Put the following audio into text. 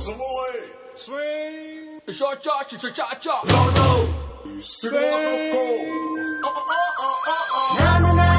什么味 swing， 说叫是说叫叫 ？No no， swing。 na na na